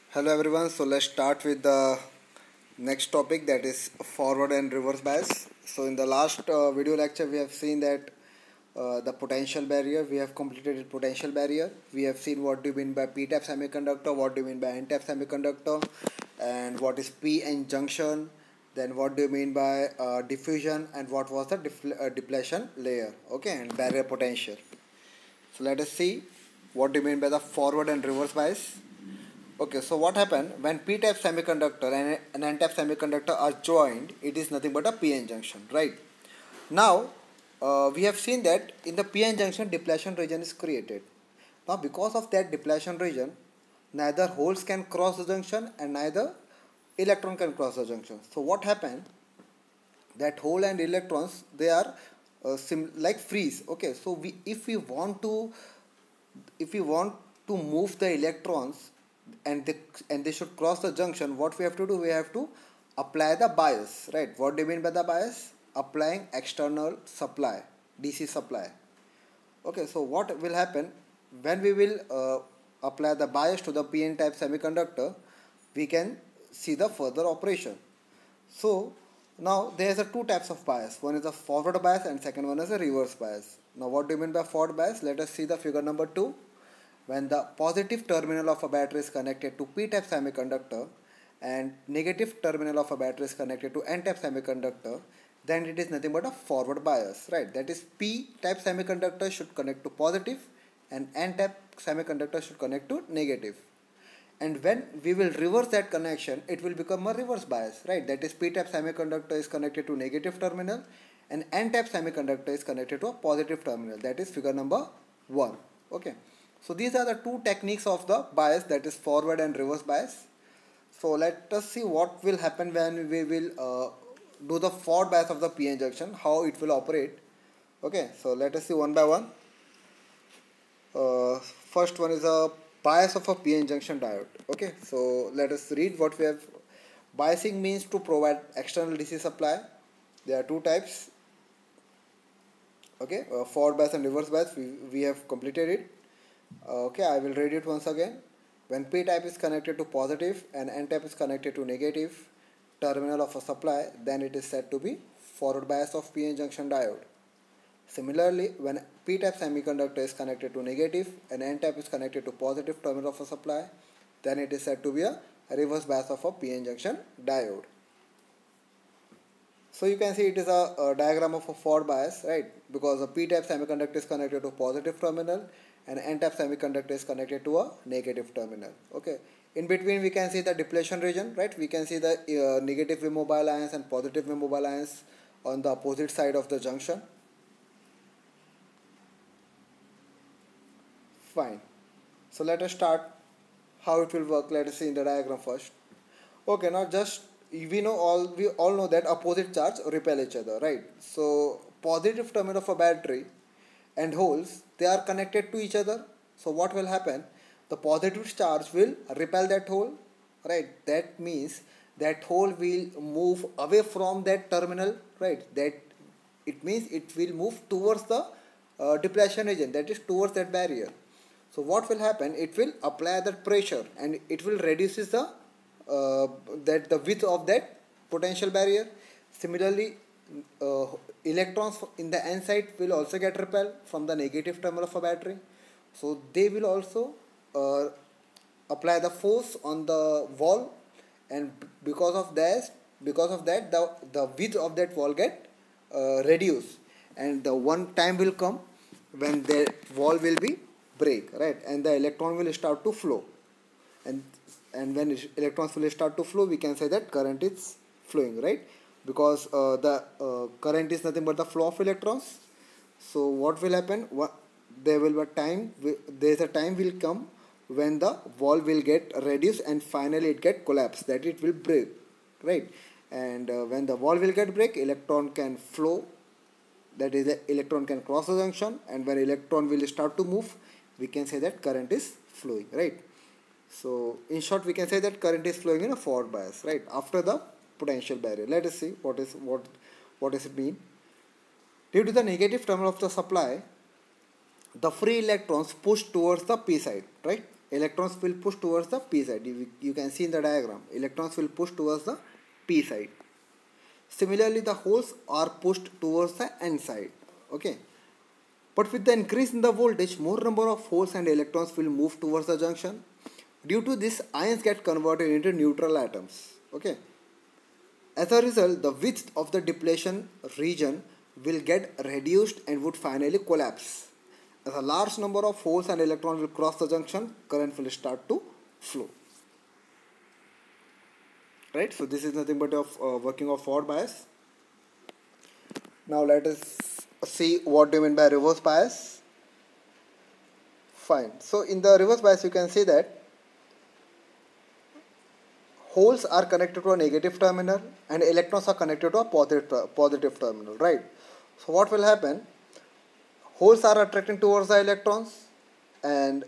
Hello everyone, so let's start with the next topic, that is forward and reverse bias. So in the last video lecture we have seen that the potential barrier, we have completed potential barrier. We have seen what do you mean by p-type semiconductor, what do you mean by n-type semiconductor, and what is p-n junction, then what do you mean by diffusion, and what was the depletion layer, okay, and barrier potential. So let us see what do you mean by the forward and reverse bias. Okay, so what happened when p-type semiconductor and an n-type semiconductor are joined? It is nothing but a p-n junction, right? Now, we have seen that in the p-n junction, depletion region is created. Now, because of that depletion region, neither holes can cross the junction and neither electron can cross the junction. So, what happened? That hole and electrons, they are like freeze. Okay, so if we want to move the electrons and they should cross the junction, what we have to do, we have to apply the bias, right? What do you mean by the bias? Applying external supply, DC supply. Okay, so what will happen when we will apply the bias to the PN type semiconductor? We can see the further operation. So now there is a two types of bias. One is a forward bias and second one is a reverse bias. Now what do you mean by forward bias? Let us see the figure number 2. When the positive terminal of a battery is connected to p-type semiconductor and negative terminal of a battery is connected to n-type semiconductor, then it is nothing but a forward bias, right? That is, p-type semiconductor should connect to positive and n-type semiconductor should connect to negative. And when we will reverse that connection, it will become a reverse bias, right? That is, p-type semiconductor is connected to negative terminal and n-type semiconductor is connected to a positive terminal. That is figure number 1. Okay. So these are the two techniques of the bias, that is forward and reverse bias. So let us see what will happen when we will do the forward bias of the PN junction, how it will operate. Okay, so let us see one by one. First one is a bias of a PN junction diode. Okay, so let us read what we have. Biasing means to provide external DC supply. There are two types. Okay, forward bias and reverse bias, we have completed it. Okay, I will read it once again. When p-type is connected to positive and n-type is connected to negative terminal of a supply, then it is said to be forward bias of PN junction diode. Similarly, when p-type semiconductor is connected to negative and n-type is connected to positive terminal of a supply, then it is said to be a reverse bias of a PN junction diode. So you can see it is a diagram of a forward bias, right? Because a p-type semiconductor is connected to positive terminal and n-type semiconductor is connected to a negative terminal. Okay. In between we can see the depletion region, right? We can see the negative immobile ions and positive immobile ions on the opposite side of the junction. Fine. So let us start how it will work. Let us see in the diagram first. Okay, now just we all know that opposite charge repel each other, right? So positive terminal of a battery and holes, they are connected to each other. So what will happen? The positive charge will repel that hole, right? That means that hole will move away from that terminal, right? That it means it will move towards the depletion region, that is towards that barrier. So what will happen? It will apply that pressure and it will reduce the the width of that potential barrier. Similarly, electrons in the n side will also get repelled from the negative terminal of a battery, so they will also apply the force on the wall, and because of that the width of that wall get reduced, and the one time will come when the wall will be break, right, and the electron will start to flow, and when electrons will start to flow, we can say that current is flowing, right? Because the current is nothing but the flow of electrons. So what will happen? There will be a time. There is a time will come when the wall will get reduced and finally it get collapsed. That it will break, right? And when the wall will get break, electron can flow. That is, the electron can cross the junction, and when electron will start to move, we can say that current is flowing, right? So in short, we can say that current is flowing in a forward bias, right, after the potential barrier. Let us see what does it mean. Due to the negative terminal of the supply, the free electrons push towards the p side, right? electrons will push towards the p side. You can see in the diagram, electrons will push towards the p side. Similarly, the holes are pushed towards the n side. Okay. But with the increase in the voltage, more number of holes and electrons will move towards the junction. Due to this, ions get converted into neutral atoms. Okay. As a result, the width of the depletion region will get reduced and would finally collapse. As a large number of holes and electrons will cross the junction, current will start to flow. Right? So this is nothing but working of forward bias. Now let us see what do you mean by reverse bias. Fine. So in the reverse bias, you can see that holes are connected to a negative terminal and electrons are connected to a positive terminal, right? So what will happen? Holes are attracting towards the electrons and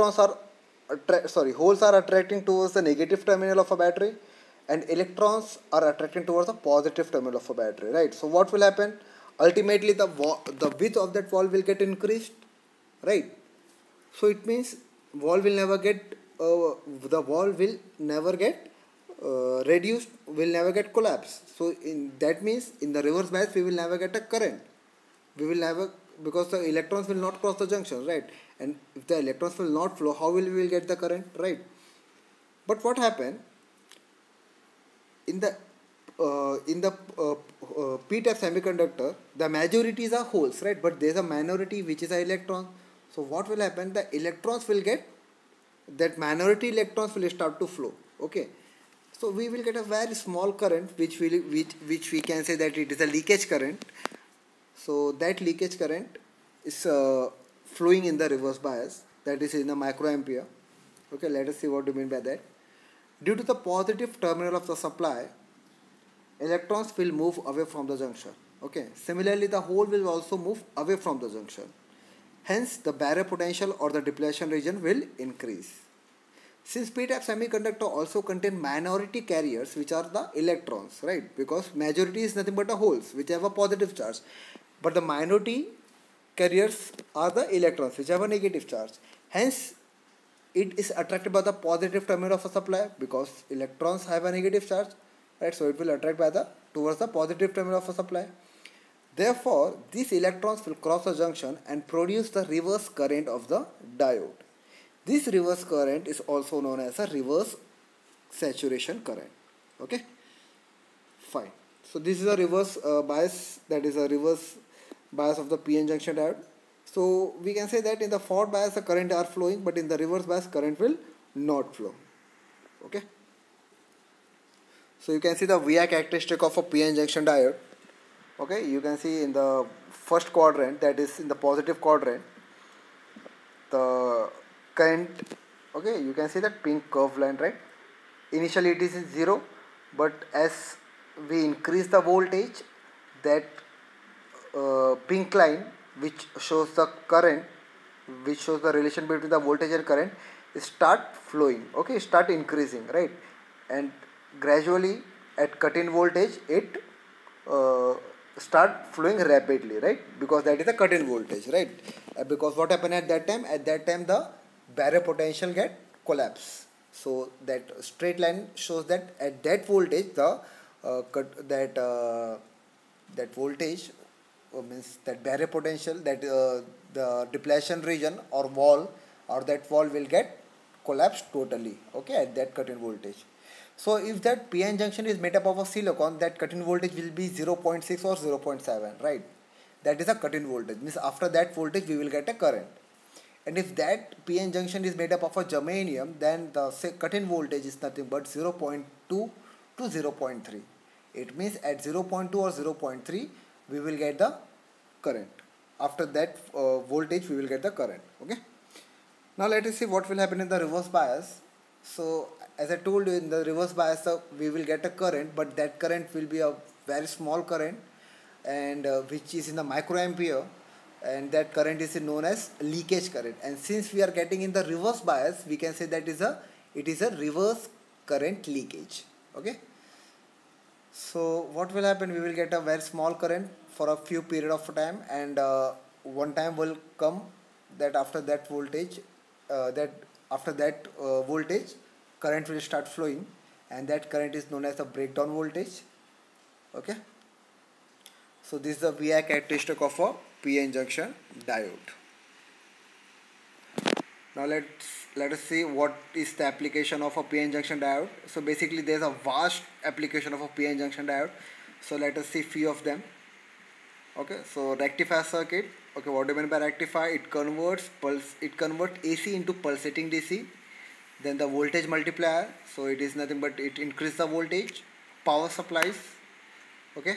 holes are attracting towards the negative terminal of a battery and electrons are attracting towards the positive terminal of a battery, right? So what will happen? Ultimately the width of that wall will get increased, right? So it means wall will never get reduced, will never get collapsed. So that means in the reverse bias we will never get a current. We will never, because the electrons will not cross the junction, right? And if the electrons will not flow, how will we get the current, right? But what happened in the p-type semiconductor, the majorities are holes, right? But there is a minority which is an electron. So what will happen? The electrons will get, that minority electrons will start to flow. Okay. So we will get a very small current which we can say that it is a leakage current. So that leakage current is flowing in the reverse bias, that is in the microampere. Okay, let us see what do you mean by that. Due to the positive terminal of the supply, electrons will move away from the junction. Okay, similarly the hole will also move away from the junction. Hence the barrier potential or the depletion region will increase. Since p-type semiconductor also contain minority carriers which are the electrons, right? Because majority is nothing but the holes which have a positive charge. But the minority carriers are the electrons which have a negative charge. Hence it is attracted by the positive terminal of a supply because electrons have a negative charge, right? So it will attract towards the positive terminal of a supply. Therefore, these electrons will cross the junction and produce the reverse current of the diode. This reverse current is also known as a reverse saturation current. Okay, fine. So this is a reverse bias, that is a reverse bias of the p-n junction diode. So we can say that in the forward bias the current are flowing, but in the reverse bias current will not flow. Okay. So you can see the VI characteristic of a p-n junction diode. Okay, you can see in the first quadrant, that is in the positive quadrant, the current, okay, you can see that pink curved line, right? Initially it is in 0, but as we increase the voltage, that pink line which shows the current, which shows the relation between the voltage and current, start flowing, okay, start increasing, right? And gradually at cut-in voltage it start flowing rapidly, right? Because that is the cut-in voltage, right? Because what happened at that time? At that time the barrier potential get collapse. So that straight line shows that at that voltage the that voltage means that barrier potential, that the depletion region or wall will get collapsed totally, okay, at that cut-in voltage. So if that p-n junction is made up of a silicon, that cut-in voltage will be 0.6 or 0.7, right? That is a cut-in voltage, means after that voltage we will get a current. And if that p-n junction is made up of a germanium, then the cut-in voltage is nothing but 0.2 to 0.3. It means at 0.2 or 0.3 we will get the current. After that voltage we will get the current. Okay. Now let us see what will happen in the reverse bias. So as I told you, in the reverse bias we will get a current, but that current will be a very small current, and which is in the microampere, and that current is known as leakage current. And since we are getting in the reverse bias, we can say that it is a reverse current leakage. Okay. So what will happen? We will get a very small current for a few period of time, and one time will come that after that voltage, after that voltage, current will start flowing, and that current is known as the breakdown voltage. Okay. So this is the VI characteristic of a PN junction diode. Now let us see what is the application of a PN junction diode. So basically there is a vast application of a PN junction diode. So let us see few of them. Okay, so rectifier circuit. Okay, what do you mean by rectifier? It converts AC into pulsating DC. Then the voltage multiplier. So it is nothing but it increases the voltage. Power supplies. Okay,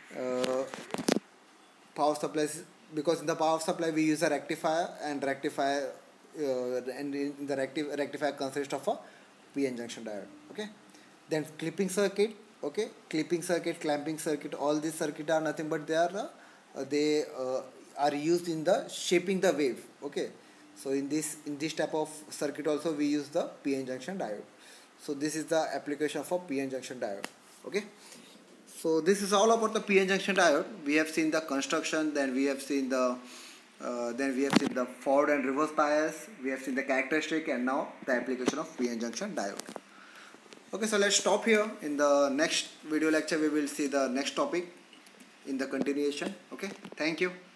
power supplies, because in the power supply we use a rectifier, and rectifier and in the rectifier consists of a PN junction diode. Okay, then clipping circuit. Okay, clipping circuit, clamping circuit, all these circuits are nothing but they are used in the shaping the wave. Okay, so in this type of circuit also we use the PN junction diode. So this is the application of a PN junction diode. Okay, so this is all about the PN junction diode. We have seen the construction, then we have seen the forward and reverse bias, we have seen the characteristic, and now the application of PN junction diode. Okay, so let's stop here. In the next video lecture we will see the next topic in the continuation. Okay, thank you.